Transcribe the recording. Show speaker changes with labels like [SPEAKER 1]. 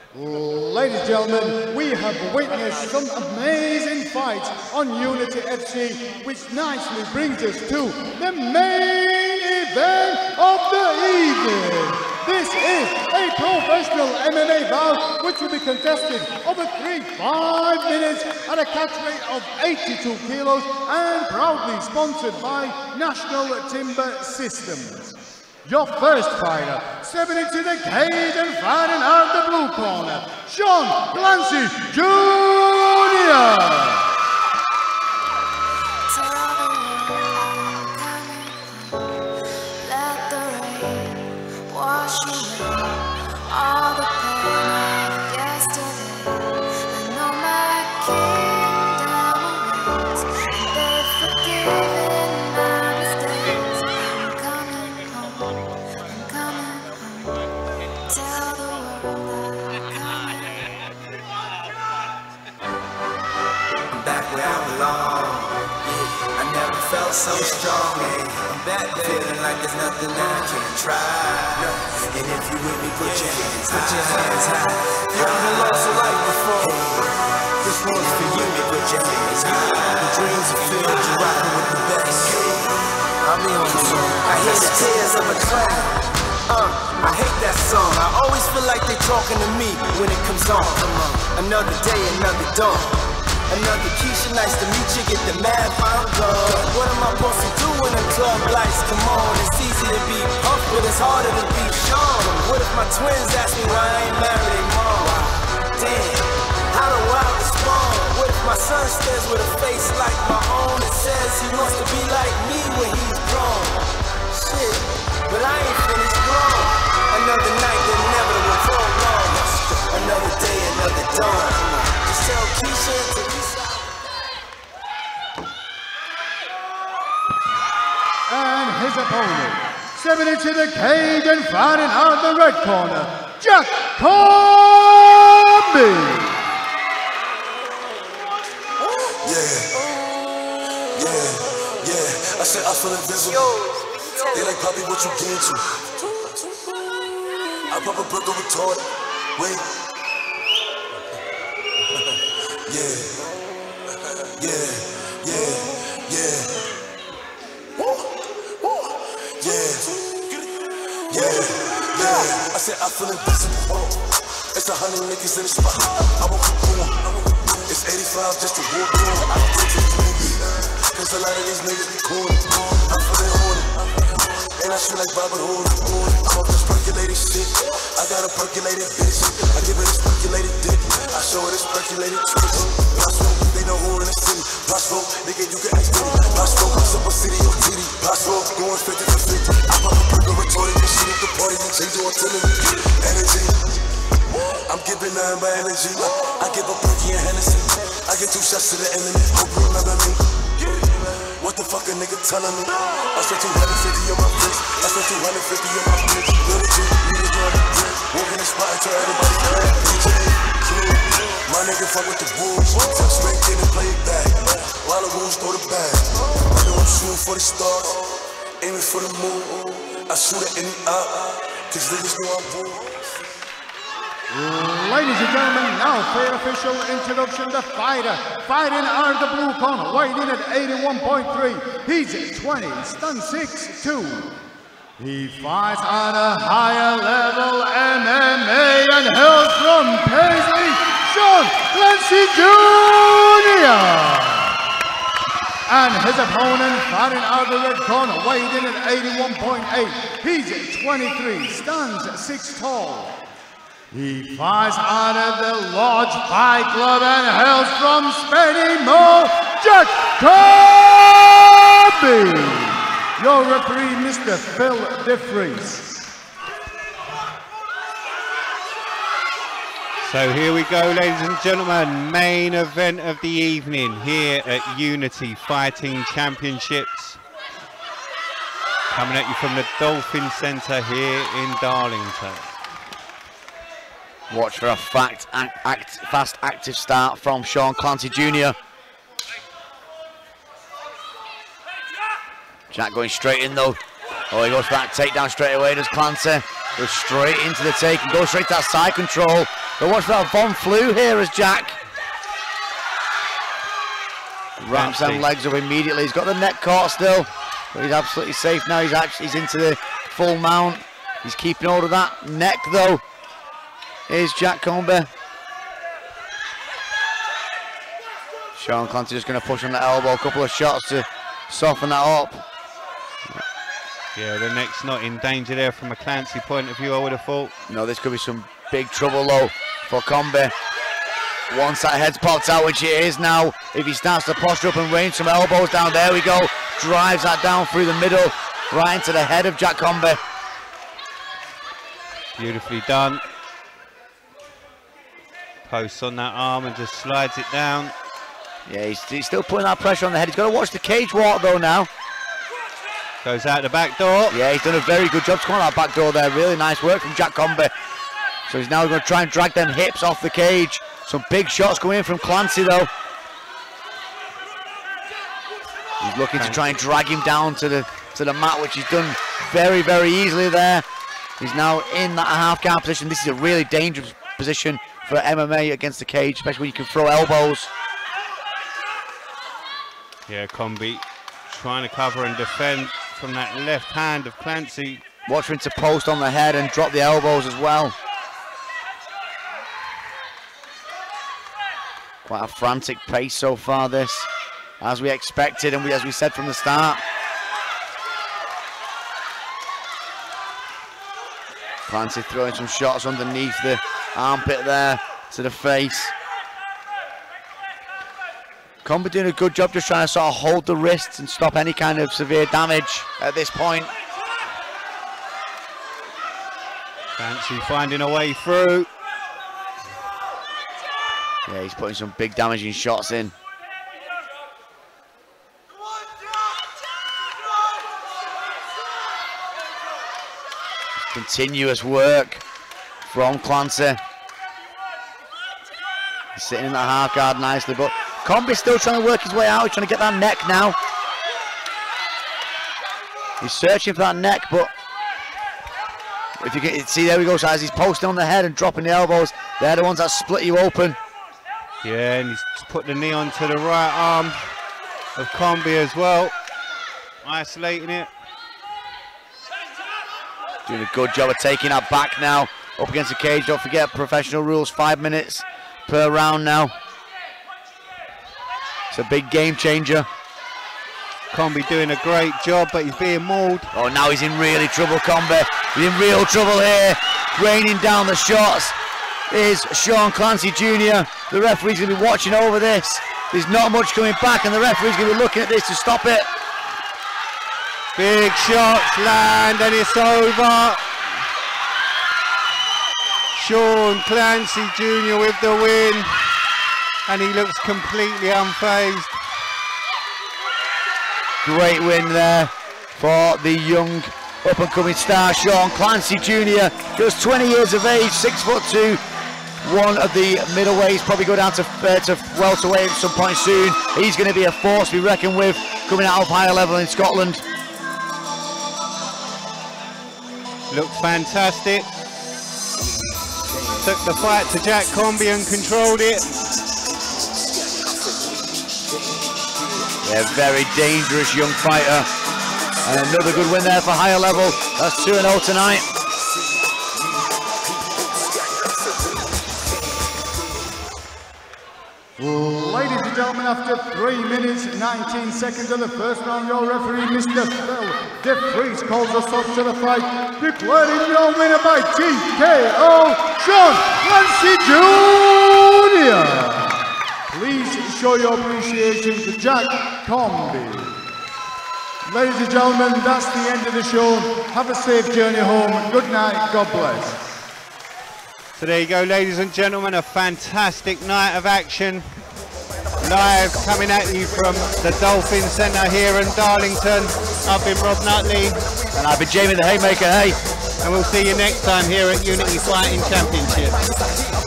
[SPEAKER 1] Ladies and gentlemen, we have witnessed some amazing fights on Unity FC, which nicely brings us to the main event of the evening. This is a professional MMA bout which will be contested over 5 minutes at a catch weight of 82 kilos and proudly sponsored by National Timber Systems. Your first fighter, stepping into the cage and fighting out the blue corner, Sean Clancy Jr.
[SPEAKER 2] So strong, I'm back feeling like there's nothing I can't try. And if you with me, put your hands high. You haven't lost a life before. This one's for you, put your hands high. The dreams are filled, you're rocking with the best. I'll be on the song. I hear the tears of a clown. I hate that song. I always feel like they talking to me when it comes on. Another day, another dawn. Another Keisha, nice to meet you, get the math, I'm gone. What am I supposed to do when the club lights come on? It's easy to be Puff, but it's harder to be Sean. What if my twins ask me why I ain't married their mom? Damn, how do I respond? What if my son stares with a face like my own and says he wants to be like me when he's grown? Shit, but I ain't finished grown. Another night, the inevitable prolong. Another day, another dawn. Just tell Keisha to
[SPEAKER 1] and his opponent, stepping into the cage and fighting out the red corner, Jack Combi.
[SPEAKER 2] Yeah. I said I feel invisible. They like, Poppy, what you get to? I pop a brick over retard. Wait. Yeah. I said I feel invisible. It's 100 niggas in the spot. I won't keep going. It's 85 just to walk on. I don't take it to me. Cause a lot of these niggas be corny. I'm feeling horny. And I shoot like Robert Horry. I'm off this percolated shit. I got a percolated bitch. I give her this percolated dick. I show her this percolated trick. Bosco, they know who in the city. Bosco, nigga, you can ask Diddy. Bosco, Super City or TD. Bosco, going 50 for 50. I pop a burger, retorted this shit at the party. And change the artillery. Energy. I'm giving nothing but energy. I give a perky and Hennessy. I get 2 shots to the enemy. Hope you remember me. What the fuck a nigga telling me? I said 250 on my wrist. I said 250 on my bitch. Little G, nigga drunk. Walk in the spot and tell everybody that. My nigga fuck with the wolves. Tell straight in and play it back. While the wolves throw the bag. I know I'm shooting for the stars. Aiming for the moon. I shoot at any eye. Cause niggas know I'm bull.
[SPEAKER 1] Ladies and gentlemen, now for your official introduction, the fighter fighting out of the blue corner, weighing in at 81.3. He's 20, stands 6'2". He fights at a higher level MMA and hails from Paisley, Sean Clancy Jr. And his opponent fighting out of the red corner, weighing in at 81.8. He's 23, stands 6 tall. He fights out of the Lodge Fight Club and hails from Spain, Jack Combi. Your referee, Mr. Phil DeFries.
[SPEAKER 3] So here we go, ladies and gentlemen, main event of the evening here at Unity Fighting Championships. Coming at you from the Dolphin Centre here in Darlington.
[SPEAKER 4] Watch for a fast, active start from Sean Clancy Jr. Jack going straight in though. Oh, he goes for that takedown straight away, does Clancy. Goes straight into the take and goes straight to that side control. But watch that Von Flue here as Jack wraps them legs up immediately. He's got the neck caught still, but he's absolutely safe now. He's into the full mount. He's keeping hold of that neck though. Here's Jack Combe. Sean Clancy just going to push on the elbow. A couple of shots to soften that up.
[SPEAKER 3] Yeah, the neck's not in danger there from a Clancy point of view, I would have thought.
[SPEAKER 4] No, this could be some big trouble though for Combe. Once that head's popped out, which it is now, if he starts to posture up and rain some elbows down, there we go. Drives that down through the middle, right into the head of Jack Combe.
[SPEAKER 3] Beautifully done. Posts on that arm and just slides it down.
[SPEAKER 4] Yeah, he's still putting that pressure on the head. He's got to watch the cage walk though now.
[SPEAKER 3] Goes out the back door.
[SPEAKER 4] Yeah, he's done a very good job to come on that back door there. Really nice work from Jack Combe. So he's now going to try and drag them hips off the cage. Some big shots going in from Clancy though. He's looking to try and drag him down to the mat, which he's done very, very easily there. He's now in that half guard position. This is a really dangerous position for MMA against the cage, especially when you can throw elbows.
[SPEAKER 3] Yeah, Combe trying to cover and defend from that left hand of Clancy.
[SPEAKER 4] Watch for him to post on the head and drop the elbows as well. Quite a frantic pace so far this, as we expected and as we said from the start. Clancy throwing some shots underneath the armpit there to the face. Combe doing a good job just trying to sort of hold the wrists and stop any kind of severe damage at this point.
[SPEAKER 3] Clancy finding a way through.
[SPEAKER 4] Yeah, he's putting some big damaging shots in. Continuous work from Clancy. He's sitting in that half guard nicely, but Combe's still trying to work his way out. He's trying to get that neck now. He's searching for that neck, but if you can see, there we go. So as he's posting on the head and dropping the elbows, they're the ones that split you open.
[SPEAKER 3] Yeah, and he's put the knee onto the right arm of Combe as well, isolating it.
[SPEAKER 4] Doing a good job of taking that back now, up against the cage. Don't forget, professional rules, 5 minutes per round now. It's a big game changer.
[SPEAKER 3] Combe doing a great job, but he's being mauled.
[SPEAKER 4] Oh, now he's in really trouble, Combe. He's in real trouble here. Raining down the shots is Sean Clancy Jr. The referee's going to be watching over this. There's not much coming back, and the referee's going to be looking at this to stop it.
[SPEAKER 3] Big shots land, and it's over. Sean Clancy Jr. with the win, and he looks completely unfazed.
[SPEAKER 4] Great win there for the young up-and-coming star Sean Clancy Jr. Just 20 years of age, 6'2". One of the middleweights, probably go down to welterweight at some point soon. He's going to be a force to be reckoned with coming out of higher level in Scotland.
[SPEAKER 3] Looked fantastic. Took the fight to Jack Combe and controlled it.
[SPEAKER 4] Yeah, very dangerous young fighter. And another good win there for higher level. That's 2-0 tonight.
[SPEAKER 1] Ladies and gentlemen, after 3 minutes 19 seconds of the first round, your referee, Mr. Phil De Vries, calls us up to the fight, declaring your winner by TKO, Sean Clancy Jr. Please show your appreciation to Jack Combe. Ladies and gentlemen, that's the end of the show. Have a safe journey home. Good night. God bless.
[SPEAKER 3] So there you go, ladies and gentlemen, a fantastic night of action. Live coming at you from the Dolphin Centre here in Darlington. I've been Rob Nutley.
[SPEAKER 4] And I've been Jamie the Haymaker, hey.
[SPEAKER 3] And we'll see you next time here at Unity Fighting Championship.